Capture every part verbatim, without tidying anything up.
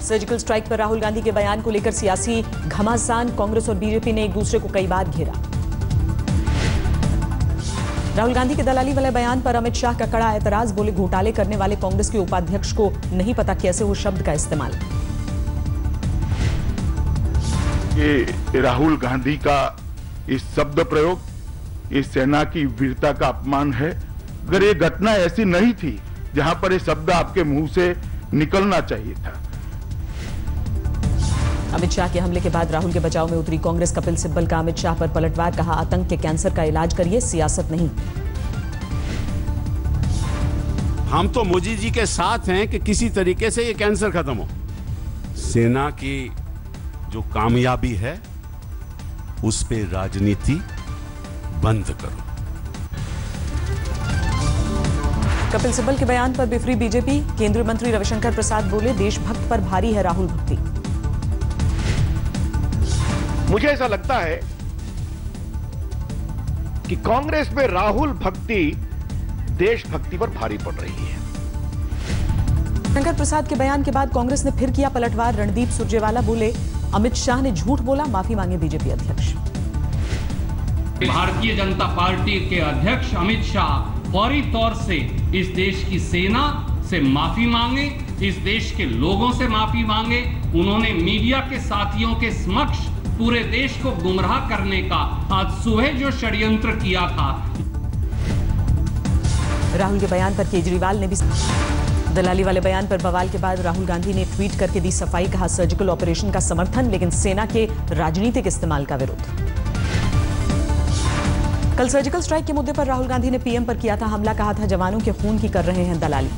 Surgical strike पर राहुल गांधी के बयान को लेकर सियासी घमासान, कांग्रेस और बीजेपी ने एक दूसरे को कई बार घेरा। राहुल गांधी के दलाली वाले बयान पर अमित शाह का कड़ा एतराज, बोले घोटाले करने वाले कांग्रेस के उपाध्यक्ष को नहीं पता कैसे वो शब्द का इस्तेमाल। ये राहुल गांधी का इस शब्द प्रयोग इस सेना की वीरता का अपमान है। अगर ये घटना ऐसी नहीं थी जहां पर ये शब्द आपके मुंह से निकलना चाहिए था। अमित शाह के हमले के बाद राहुल के बचाव में उतरी कांग्रेस, कपिल सिब्बल का अमित शाह पर पलटवार, कहा आतंक के कैंसर का इलाज करिए, सियासत नहीं। हम तो मोदी जी के साथ हैं कि किसी तरीके से ये कैंसर खत्म हो। सेना की जो कामयाबी है उस पे राजनीति बंद करो। कपिल सिब्बल के बयान पर बिफरी बीजेपी, केंद्रीय मंत्री रविशंकर प्रसाद बोले देशभक्त पर भारी है राहुल भक्ति। मुझे ऐसा लगता है कि कांग्रेस में राहुल भक्ति देशभक्ति पर भारी पड़ रही है। शंकर प्रसाद के बयान के बाद कांग्रेस ने फिर किया पलटवार, रणदीप सुरजेवाला बोले अमित शाह ने झूठ बोला, माफी मांगे बीजेपी अध्यक्ष। भारतीय जनता पार्टी के अध्यक्ष अमित शाह फौरी तौर से इस देश की सेना से माफी मांगे, इस देश के लोगों से माफी मांगे। उन्होंने मीडिया के साथियों के समक्ष पूरे देश को गुमराह करने का आज सुबह जो षड्यंत्र किया था। राहुल के बयान पर केजरीवाल ने भी दलाली वाले बयान पर बवाल के बाद राहुल गांधी ने ट्वीट करके दी सफाई, कहा सर्जिकल ऑपरेशन का समर्थन लेकिन सेना के राजनीतिक इस्तेमाल का विरोध। कल सर्जिकल स्ट्राइक के मुद्दे पर राहुल गांधी ने पीएम पर किया था हमला, कहा था जवानों के खून की कर रहे हैं दलाली।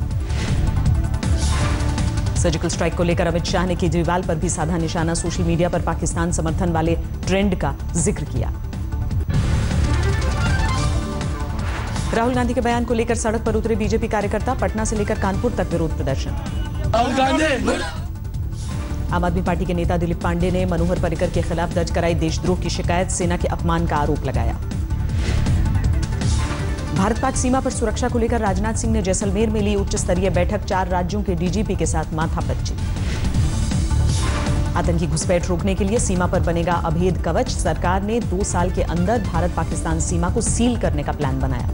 सर्जिकल स्ट्राइक को लेकर अमित शाह ने केजरीवाल पर भी साधा निशाना, सोशल मीडिया पर पाकिस्तान समर्थन वाले ट्रेंड का जिक्र किया। राहुल गांधी के बयान को लेकर सड़क पर उतरे बीजेपी कार्यकर्ता, पटना से लेकर कानपुर तक विरोध प्रदर्शन। आम आदमी पार्टी के नेता दिलीप पांडे ने मनोहर पर्रिकर के खिलाफ दर्ज कराई देशद्रोह की शिकायत, सेना के अपमान का आरोप लगाया। भारत पाक सीमा पर सुरक्षा को लेकर राजनाथ सिंह ने जैसलमेर में ली उच्च स्तरीय बैठक, चार राज्यों के डीजीपी के साथ माथापच्ची। आतंकी घुसपैठ रोकने के लिए सीमा पर बनेगा अभेद कवच, सरकार ने दो साल के अंदर भारत पाकिस्तान सीमा को सील करने का प्लान बनाया।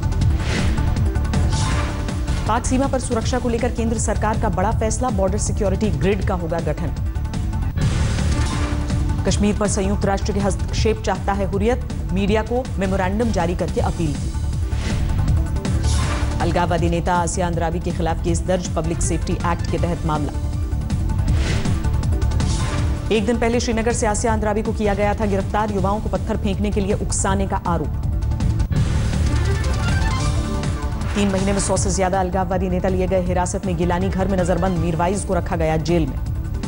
पाक सीमा पर सुरक्षा को लेकर केंद्र सरकार का बड़ा फैसला, बॉर्डर सिक्योरिटी ग्रिड का होगा गठन। कश्मीर पर संयुक्त राष्ट्र के हस्तक्षेप चाहता है हुर्रियत, मीडिया को मेमोरेंडम जारी करके अपील की। अलगाववादी नेता आसिया अंद्राबी के खिलाफ केस दर्ज, पब्लिक सेफ्टी एक्ट के तहत मामला। एक दिन पहले श्रीनगर से आसिया अंद्राबी को किया गया था गिरफ्तार, युवाओं को पत्थर फेंकने के लिए उकसाने का आरोप। तीन महीने में सौ से ज्यादा अलगाववादी नेता लिए गए हिरासत में, गिलानी घर में नजरबंद मीरवाइज को रखा गया जेल में।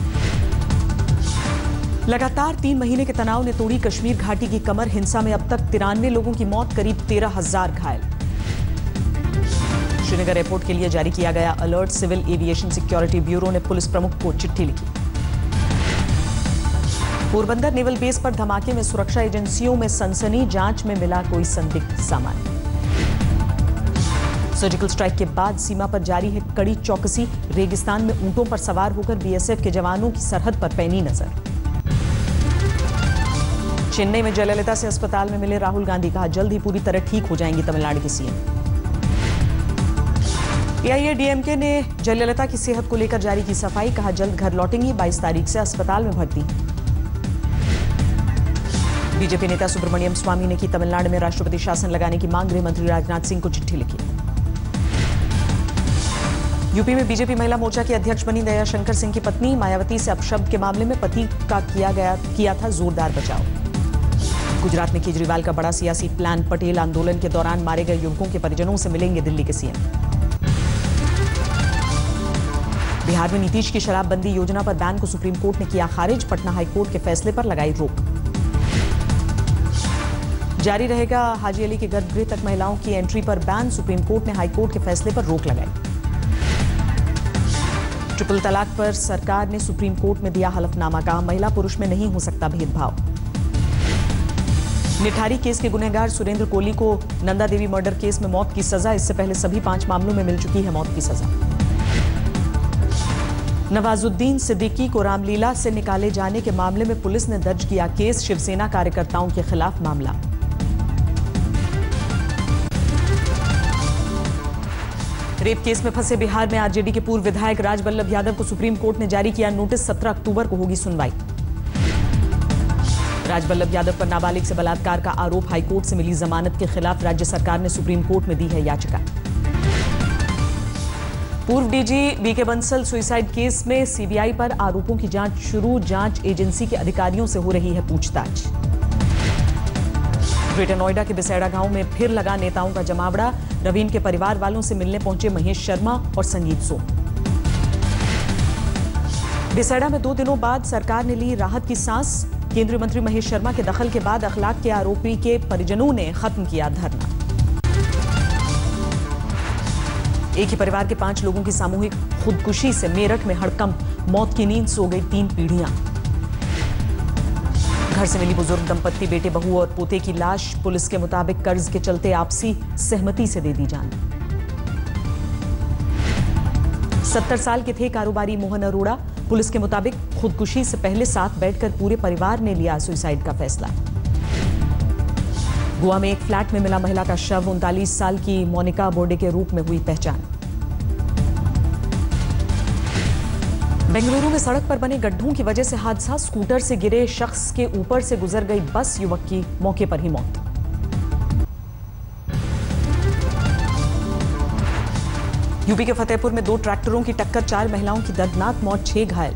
लगातार तीन महीने के तनाव ने तोड़ी कश्मीर घाटी की कमर, हिंसा में अब तक तिरानवे लोगों की मौत, करीब तेरह हजार घायल। श्रीनगर एयरपोर्ट के लिए जारी किया गया अलर्ट, सिविल एविएशन सिक्योरिटी ब्यूरो ने पुलिस प्रमुख को चिट्ठी लिखी। पोरबंदर नेवल बेस पर धमाके में सुरक्षा एजेंसियों में सनसनी, जांच में मिला कोई संदिग्ध सामान। सर्जिकल स्ट्राइक के बाद सीमा पर जारी है कड़ी चौकसी, रेगिस्तान में ऊंटों पर सवार होकर बीएसएफ के जवानों की सरहद पर पैनी नजर। चेन्नई में जयललिता से अस्पताल में मिले राहुल गांधी, कहा जल्द ही पूरी तरह ठीक हो जाएंगी तमिलनाडु की सीएम। एआईएडीएमके ने जयललिता की सेहत को लेकर जारी की सफाई, कहा जल्द घर लौटेंगी, बाईस तारीख से अस्पताल में भर्ती। बीजेपी नेता सुब्रमण्यम स्वामी ने की तमिलनाडु में राष्ट्रपति शासन लगाने की मांग, गृह मंत्री राजनाथ सिंह को चिट्ठी लिखी। यूपी में बीजेपी महिला मोर्चा की अध्यक्ष बनी दया शंकर सिंह की पत्नी, मायावती से अपशब्द के मामले में पति का किया गया किया था जोरदार बचाव। गुजरात में केजरीवाल का बड़ा सियासी प्लान, पटेल आंदोलन के दौरान मारे गए युवकों के परिजनों से मिलेंगे दिल्ली के सीएम। बिहार में नीतीश की शराबबंदी योजना पर बैन को सुप्रीम कोर्ट ने किया खारिज, पटना हाईकोर्ट के फैसले पर लगाई रोक। जारी रहेगा हाजी अली के गर्भगृह तक महिलाओं की एंट्री पर बैन, सुप्रीम कोर्ट ने हाईकोर्ट के फैसले पर रोक लगाई। ट्रिपल तलाक पर सरकार ने सुप्रीम कोर्ट में दिया हलफनामा, कहा महिला पुरुष में नहीं हो सकता भेदभाव। निठारी केस के गुनहगार सुरेंद्र कोहली को नंदा देवी मर्डर केस में मौत की सजा, इससे पहले सभी पांच मामलों में मिल चुकी है मौत की सजा। नवाजुद्दीन सिद्दीकी को रामलीला से निकाले जाने के मामले में पुलिस ने दर्ज किया केस। शिवसेना कार्यकर्ताओं के खिलाफ मामला। रेप केस में फंसे बिहार में आरजेडी के पूर्व विधायक राजवल्लभ यादव को सुप्रीम कोर्ट ने जारी किया नोटिस। सत्रह अक्टूबर को होगी सुनवाई। राजवल्लभ यादव पर नाबालिग से बलात्कार का आरोप। हाईकोर्ट से मिली जमानत के खिलाफ राज्य सरकार ने सुप्रीम कोर्ट में दी है याचिका। पूर्व DG BK Bansal suicide case में सीबीआई पर आरोपों की जांच शुरू। जांच एजेंसी के अधिकारियों से हो रही है पूछताछ। ग्रेटर नोएडा के बिसेड़ा गांव में फिर लगा नेताओं का जमावड़ा। रवीन के परिवार वालों से मिलने पहुंचे महेश शर्मा और संगीत सोम। बिसेड़ा में दो दिनों बाद सरकार ने ली राहत की सांस। केंद्रीय मंत्री महेश शर्मा के दखल के बाद अखलाक के आरोपी के परिजनों ने खत्म किया धरना। एक ही परिवार के पांच लोगों की सामूहिक खुदकुशी से मेरठ में हड़कंप। मौत की नींद सो गई तीन पीढ़ियां। घर से मिली बुजुर्ग दंपत्ति, बेटे बहू और पोते की लाश। पुलिस के मुताबिक कर्ज के चलते आपसी सहमति से दे दी जान। सत्तर साल के थे कारोबारी मोहन अरोड़ा। पुलिस के मुताबिक खुदकुशी से पहले साथ बैठकर पूरे परिवार ने लिया सुसाइड का फैसला। गोवा में एक फ्लैट में मिला महिला का शव। उनतालीस साल की मोनिका बोर्डे के रूप में हुई पहचान। बेंगलुरु में सड़क पर बने गड्ढों की वजह से हादसा। स्कूटर से गिरे शख्स के ऊपर से गुजर गई बस। युवक की मौके पर ही मौत। यूपी के फतेहपुर में दो ट्रैक्टरों की टक्कर। चार महिलाओं की दर्दनाक मौत, छह घायल।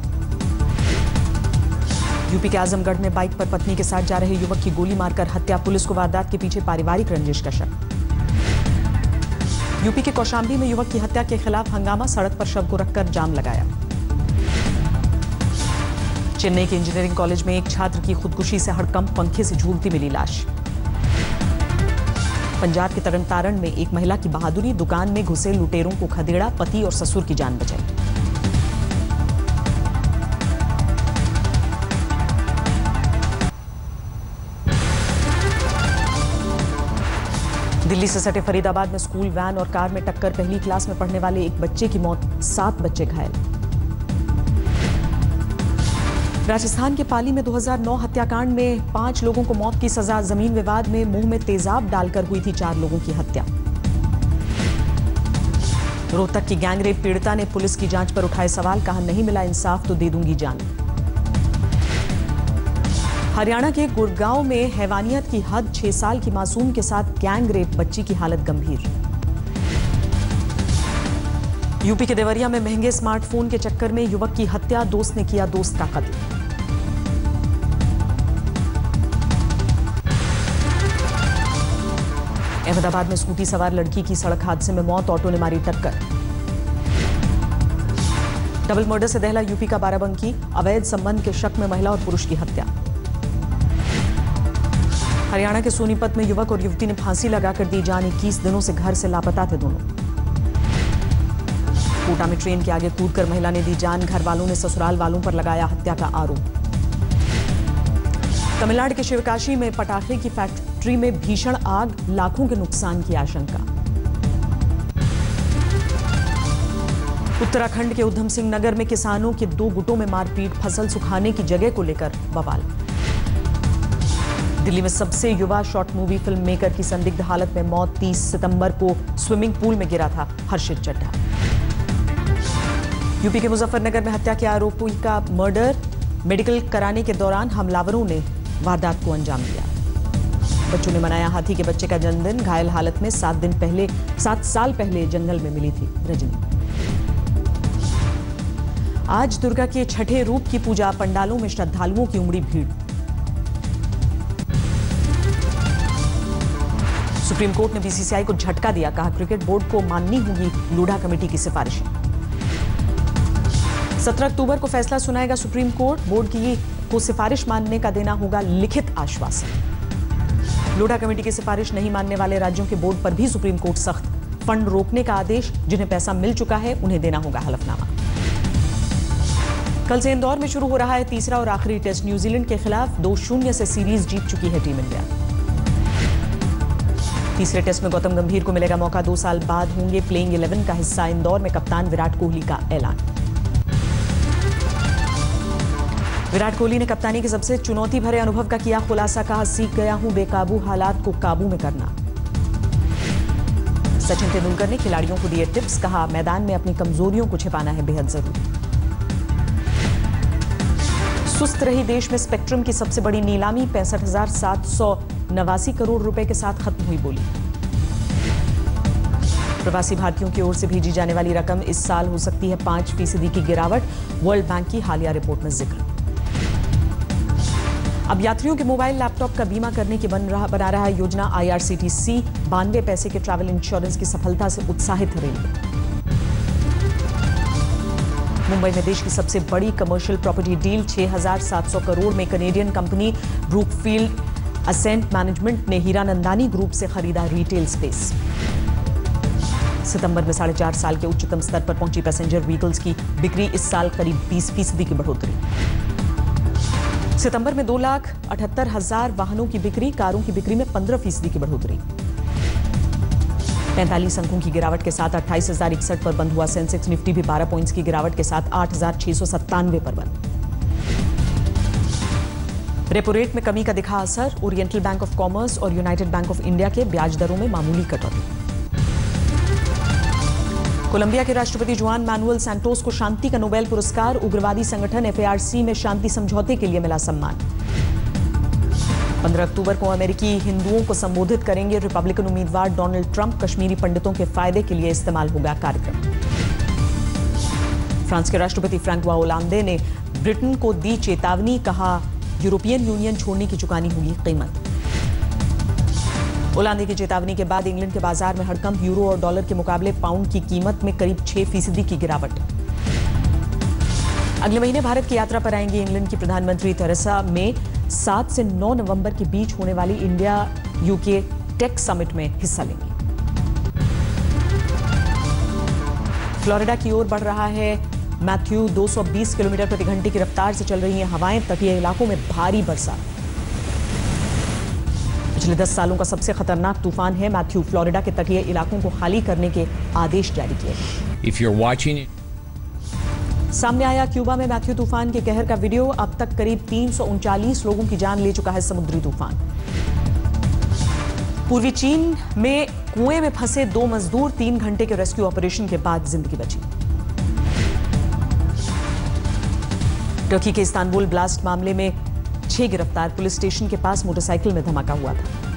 यूपी के आजमगढ़ में बाइक पर पत्नी के साथ जा रहे युवक की गोली मारकर हत्या। पुलिस को वारदात के पीछे पारिवारिक रंजिश का शक। यूपी के कौशाम्बी में युवक की हत्या के खिलाफ हंगामा। सड़क पर शव को रखकर जाम लगाया। चेन्नई के इंजीनियरिंग कॉलेज में एक छात्र की खुदकुशी से हड़कंप। पंखे से झूलती मिली लाश। पंजाब के तरन तारण में एक महिला की बहादुरी। दुकान में घुसे लुटेरों को खदेड़ा। पति और ससुर की जान बचाई। दिल्ली से सटे फरीदाबाद में स्कूल वैन और कार में टक्कर। पहली क्लास में पढ़ने वाले एक बच्चे की मौत, सात बच्चे घायल। राजस्थान के पाली में दो हज़ार नौ हत्याकांड में पांच लोगों को मौत की सजा। जमीन विवाद में मुंह में तेजाब डालकर हुई थी चार लोगों की हत्या। रोहतक की गैंगरेप पीड़िता ने पुलिस की जांच पर उठाए सवाल। कहा, नहीं मिला इंसाफ तो दे दूंगी जान। हरियाणा के गुड़गांव में हैवानियत की हद। छह साल की मासूम के साथ गैंगरेप। बच्ची की हालत गंभीर। यूपी के देवरिया में महंगे स्मार्टफोन के चक्कर में युवक की हत्या। दोस्त ने किया दोस्त का कत्ल। अहमदाबाद में स्कूटी सवार लड़की की सड़क हादसे में मौत। ऑटो ने मारी टक्कर। डबल मर्डर से दहला यूपी का बाराबंकी। अवैध संबंध के शक में महिला और पुरुष की हत्या। हरियाणा के सोनीपत में युवक और युवती ने फांसी लगाकर दी जान। इक्कीस दिनों से घर से लापता थे दोनों। कोटा में ट्रेन के आगे कूदकर महिला ने दी जान। घर वालों ने ससुराल वालों पर लगाया हत्या का आरोप। तमिलनाडु के शिवकाशी में पटाखे की फैक्ट्री में भीषण आग। लाखों के नुकसान की आशंका। उत्तराखंड के उधम सिंह नगर में किसानों के दो गुटों में मारपीट। फसल सुखाने की जगह को लेकर बवाल। दिल्ली में सबसे युवा शॉर्ट मूवी फिल्म मेकर की संदिग्ध हालत में मौत। तीस सितंबर को स्विमिंग पूल में गिरा था हर्षित चड्ढा। यूपी के मुजफ्फरनगर में हत्या के आरोपी का मर्डर। मेडिकल कराने के दौरान हमलावरों ने वारदात को अंजाम दिया। बच्चों ने मनाया हाथी के बच्चे का जन्मदिन। घायल हालत में सात दिन पहले सात साल पहले जंगल में मिली थी रजनी। आज दुर्गा के छठे रूप की पूजा। पंडालों में श्रद्धालुओं की उमड़ी भीड़। सुप्रीम कोर्ट ने बीसीसीआई को झटका दिया। कहा, क्रिकेट बोर्ड को माननी होगी लोढ़ा कमेटी की सिफारिशें। सत्रह अक्टूबर को फैसला सुनाएगा सुप्रीम कोर्ट। बोर्ड की को सिफारिश मानने का देना होगा लिखित आश्वासन। लोढ़ा कमेटी की सिफारिश नहीं मानने वाले राज्यों के बोर्ड पर भी सुप्रीम कोर्ट सख्त। फंड रोकने का आदेश। जिन्हें पैसा मिल चुका है उन्हें देना होगा हलफनामा। कल से इंदौर में शुरू हो रहा है तीसरा और आखिरी टेस्ट। न्यूजीलैंड के खिलाफ दो शून्य से सीरीज जीत चुकी है टीम इंडिया। तीसरे टेस्ट में गौतम गंभीर को मिलेगा मौका। दो साल बाद होंगे प्लेइंग इलेवन का हिस्सा। इंदौर में कप्तान विराट कोहली का ऐलान। विराट कोहली ने कप्तानी के सबसे चुनौती भरे अनुभव का किया खुलासा, कहा सीख गया हूं बेकाबू हालात को काबू में करना। सचिन तेंदुलकर ने खिलाड़ियों को दिए टिप्स, कहा मैदान में अपनी कमजोरियों को छिपाना है बेहद जरूरी। सुस्त रही देश में स्पेक्ट्रम की सबसे बड़ी नीलामी, पैंसठ हजार सात सौ नवासी करोड़ रुपए के साथ खत्म हुई बोली। प्रवासी भारतीयों की ओर से भेजी जाने वाली रकम इस साल हो सकती है पांच फीसदी की गिरावट, वर्ल्ड बैंक की हालिया रिपोर्ट में जिक्र। अब यात्रियों के मोबाइल लैपटॉप का बीमा करने की बन रहा बना रहा है योजना। आईआरसीटीसी बानवे पैसे के ट्रैवल इंश्योरेंस की सफलता से उत्साहित है रेलवे। मुंबई में देश की सबसे बड़ी कमर्शियल प्रॉपर्टी डील, छह हजार सात सौ करोड़ में Canadian company Brookfield Asset management ने हीरानंदानी ग्रुप से खरीदा रिटेल स्पेस। सितंबर में साढ़े चार साल के उच्चतम स्तर पर पहुंची पैसेंजर व्हीकल्स की बिक्री, इस साल करीब बीस फीसदी की बढ़ोतरी। सितंबर में दो लाख अठहत्तर हजार वाहनों की बिक्री, कारों की बिक्री में पंद्रह फीसदी की बढ़ोतरी। पैंतालीस अंकों की गिरावट के साथ अट्ठाईस हजार इकसठ पर बंद हुआ सेंसेक्स, निफ्टी भी बारह पॉइंट्स की गिरावट के साथ आठ हजार छह सौ सत्तानवे पर बंद। रेपो रेट में कमी का दिखा असर, ओरिएंटल बैंक ऑफ कॉमर्स और यूनाइटेड बैंक ऑफ इंडिया के ब्याज दरों में मामूली कटौती। कोलंबिया के राष्ट्रपति जुआन मैनुअल सैंटोस को शांति का नोबेल पुरस्कार, उग्रवादी संगठन एफएआरसी में शांति समझौते के लिए मिला सम्मान। पंद्रह अक्टूबर को अमेरिकी हिंदुओं को संबोधित करेंगे रिपब्लिकन उम्मीदवार डोनाल्ड ट्रंप, कश्मीरी पंडितों के फायदे के लिए इस्तेमाल होगा कार्यक्रम। फ्रांस के राष्ट्रपति फ्रांकोis होलांदे ने ब्रिटेन को दी चेतावनी, कहा यूरोपियन यूनियन छोड़ने की चुकानी होगी कीमत। होलांदे की चेतावनी के बाद इंग्लैंड के बाजार में हड़कंप, यूरो और डॉलर के मुकाबले पाउंड की कीमत में करीब छह फीसदी की गिरावट। अगले महीने भारत की यात्रा पर आएंगी इंग्लैंड की प्रधानमंत्री थेरेसा मे, सात से नौ नवंबर के बीच होने वाली इंडिया यूके टेक समिट में हिस्सा लेंगी। फ्लोरिडा की ओर बढ़ रहा है मैथ्यू, दो सौ बीस किलोमीटर प्रति घंटे की रफ्तार से चल रही हैं हवाएं, तटीय इलाकों में भारी बरसात। पिछले दस सालों का सबसे खतरनाक तूफान है मैथ्यू, फ्लोरिडा के तटीय इलाकों को खाली करने के आदेश जारी किए गए। If you're watching it... सामने आया क्यूबा में मैथ्यू तूफान के कहर का वीडियो, अब तक करीब तीन सौ उनचालीस लोगों की जान ले चुका है समुद्री तूफान। पूर्वी चीन में कुएं में फंसे दो मजदूर, तीन घंटे के रेस्क्यू ऑपरेशन के बाद जिंदगी बची। टर्की के इस्तांबुल ब्लास्ट मामले में छह गिरफ्तार, पुलिस स्टेशन के पास मोटरसाइकिल में धमाका हुआ था।